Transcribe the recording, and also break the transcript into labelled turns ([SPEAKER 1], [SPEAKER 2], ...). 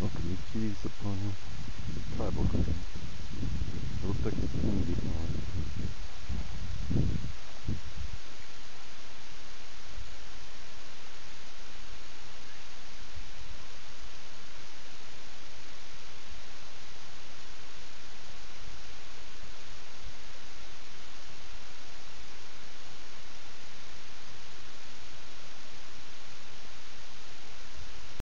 [SPEAKER 1] Welcome to Cheese upon Tribal Grounds. It looks like it's community power.